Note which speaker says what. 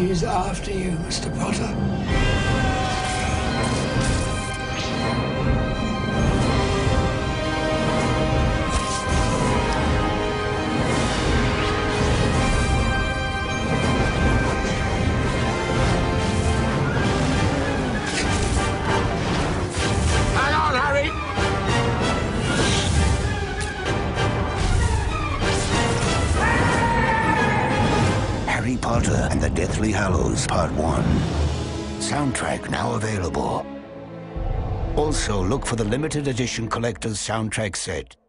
Speaker 1: She's after you, Mr. Potter.
Speaker 2: Hang on, Harry!
Speaker 3: Harry Potter and the Deathly Hallows Part 1. Soundtrack now available. Also, look for the limited edition collector's soundtrack set.